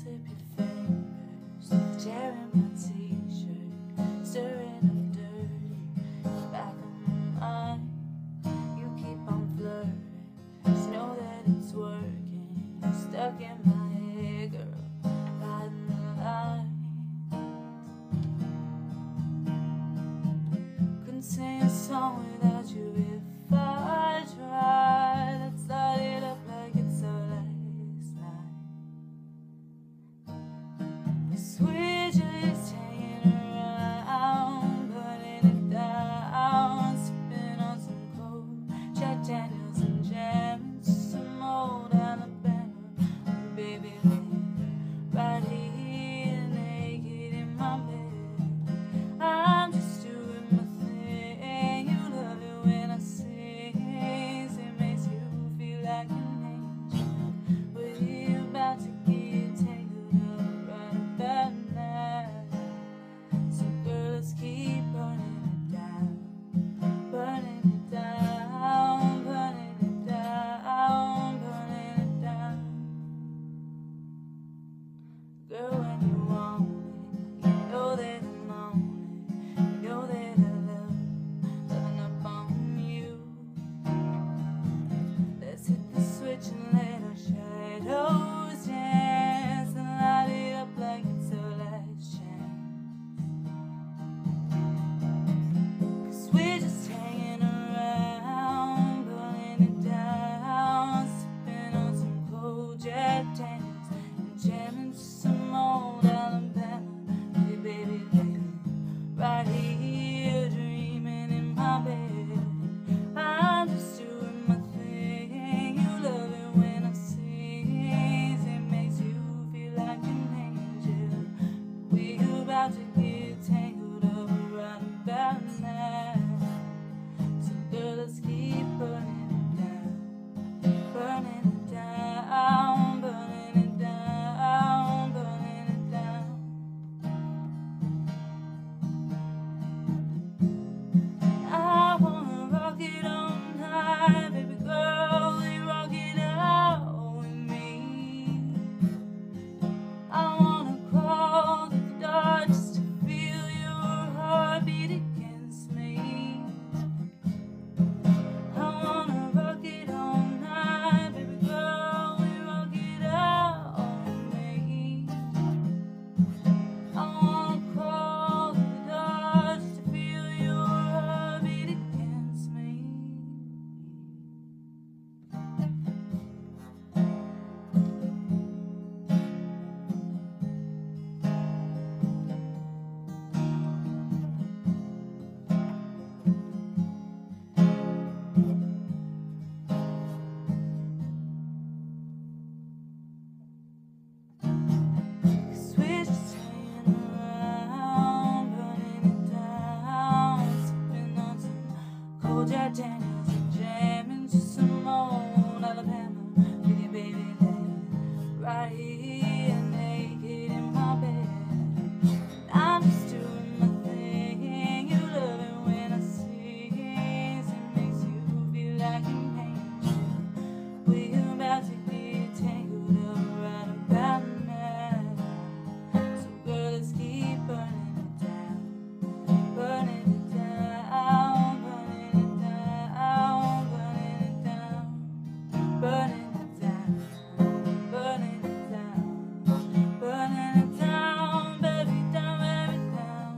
slip your fingers, tearing my t-shirt, stirring up dirty, back of my mind. You keep on flirting, just know that it's working. Stuck in my head, girl, riding the line. Couldn't sing a song without you if I tried. Let's light it up like it's our last night. 'Cause we're just hanging around, putting it down, sipping on some cold Jack Daniels and jam, some old Alabama. Baby, right here, naked in my bed. I'm just doing my thing. You love it when I sing. It makes you feel like an angel. We're about to get tangled up right about now. So girl, let's keep burning it down, burning it down, burning it down, burning it down. Girl, when you want it, you know that I'm on it. You know that I loving up on you. Let's hit the switch and let our shadows dance, and light it up like it's our last chance. 'Cause we're just hanging around, burning it down, sipping on some cold Jack Daniels and jamming to some old Alabama. Hey baby, right here, dreaming in my bed. I'm just doing my thing. You love it when I sing. It makes you feel like an angel. We're about to get tangled up right about now. So girl, let's keep burning it down, burning it down, burning it down, burning it down. I wanna rock it all night, baby girl, will you rock it out with me? I wanna crawl through the dark just to feel your heartbeat against me. I wanna rock it all night, baby girl, will you rock it out with me? I wanna crawl through the dark just to feel your heartbeat against me. Cause we're just hanging around, burning it down, sipping on some cold Jack Daniels and jamming to some old Alabama. With you, baby, right here, naked in my bed. I'm just doing my thing. You love it when I sing. It makes you feel like an angel. We're about to get tangled up right about now. So girl, let's keep burning it down, burning it down, burning it down, burning it down, burning it down, burning it down, burning it down, baby, down, baby, down.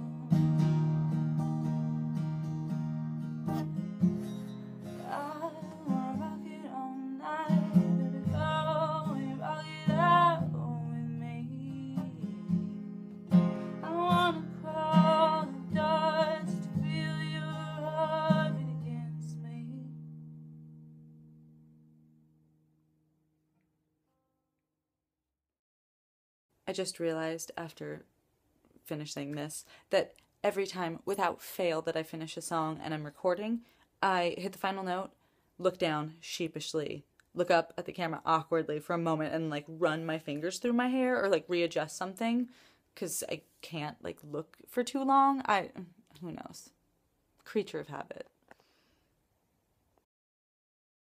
I wanna rock it all night, baby girl, will you rock it out with me? I wanna crawl the dark just to feel your heartbeat against me. I just realized after finishing this that every time, without fail, that I finish a song and I'm recording, I hit the final note, look down sheepishly, look up at the camera awkwardly for a moment and like run my fingers through my hair or like readjust something because I can't like look for too long. Who knows? Creature of habit.